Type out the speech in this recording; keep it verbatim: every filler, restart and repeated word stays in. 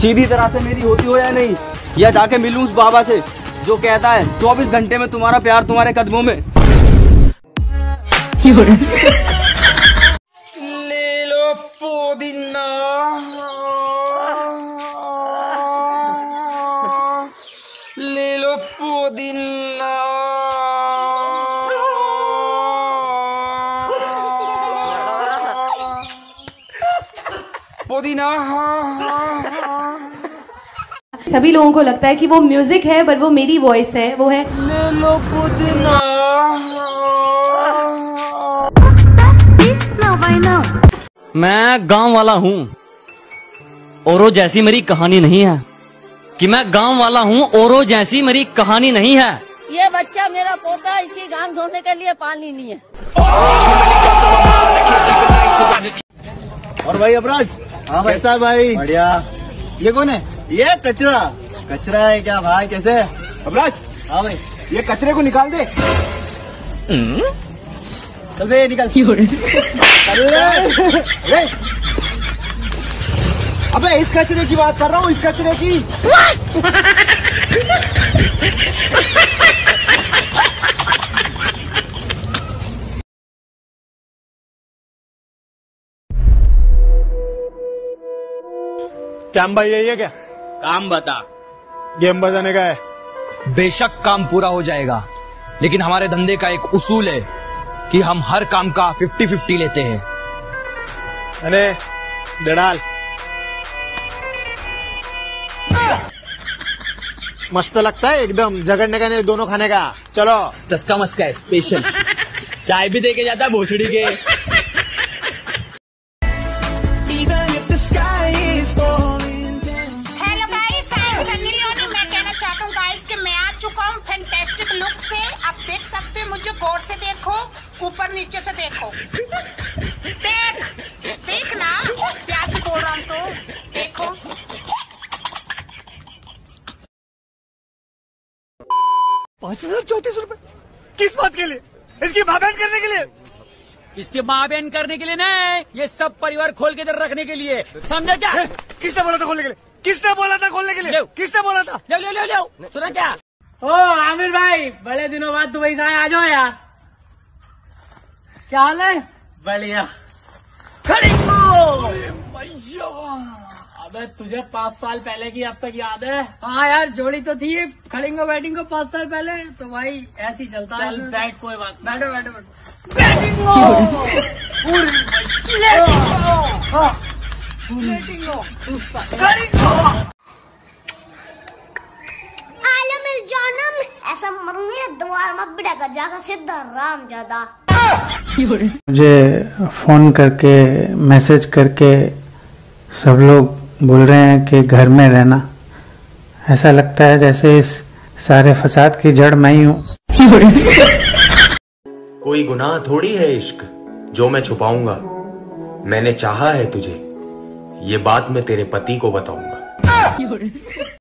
सीधी तरह से मेरी होती हो या नहीं, या जाके मिलूं उस बाबा से जो कहता है चौबीस घंटे में तुम्हारा प्यार तुम्हारे कदमों में। ले लो पुदीना, ले लो पुदीना, पुदीना। सभी लोगों को लगता है कि वो म्यूजिक है, पर वो मेरी वॉइस है, वो है ले लो पुदीना। मैं गांव वाला हूँ, औरों जैसी मेरी कहानी नहीं है। कि मैं गांव वाला हूँ, औरों जैसी मेरी कहानी नहीं है। ये बच्चा मेरा पोता, इसकी गांव धोने के लिए पानी नहीं है। और भाई अपराज, हाँ भाई, कैसा है भाई? बढ़िया। ये कौन है? ये कचरा। कचरा है क्या भाई? कैसे अपराज? हाँ भाई, ये कचरे को निकाल दे। चल दे, निकाल। चल दे। अबे इस कचरे की बात कर रहा हूँ, इस कचरे की। काम भाई यही है क्या? काम बता। गेम बजाने का है। बेशक काम पूरा हो जाएगा, लेकिन हमारे धंधे का एक उसूल है कि हम हर काम का फिफ्टी फिफ्टी लेते हैं। अरे दड़ाल मस्त लगता है एकदम, झगड़ने का नहीं, दोनों खाने का। चलो चस्का मस्का है स्पेशल। चाय भी देके जाता है भोसड़ी के। Hello guys, I am Sunny Leone. मैं कहना चाहता हूँ गाइस कि मैं आ चुका हूँ फैंटास्टिक लुक से। आप देख सकते हैं, मुझे गौर से देखो, ऊपर नीचे से देखो। देख देख ना, प्यार से बोल रहा हूँ तो देखो। पाँच हजार चौतीस रूपए किस बात के लिए? इसकी माँ बहन करने के लिए? इसके माँ बहन करने के लिए नहीं, ये सब परिवार खोल के इधर रखने के लिए, समझे क्या? किसने बोला था खोलने के लिए? किसने बोला था खोलने के लिए? किसने बोला था? ले ले ले ले, सुना क्या? ओ आमिर भाई, बड़े दिनों बाद दुबई से आए, आ जाओ यार। क्या हाल है? बढ़िया। अबे तुझे पाँच साल पहले की अब तक याद है? हाँ यार, जोड़ी तो थी खड़िंगो बैटिंग को पाँच साल पहले, तो भाई ऐसे ही चलता है। चल बैठ, कोई बात। बैठो बैठो बैठो। बैटिंगो ऐसा मरूंगी द्वार में बिड़ा कर जाकर सीधा राम ज्यादा। मुझे फोन करके मैसेज करके सब लोग बोल रहे हैं कि घर में रहना। ऐसा लगता है जैसे इस सारे फसाद की जड़ मैं ही हूँ। कोई गुनाह थोड़ी है इश्क जो मैं छुपाऊंगा। मैंने चाहा है तुझे, ये बात मैं तेरे पति को बताऊंगा।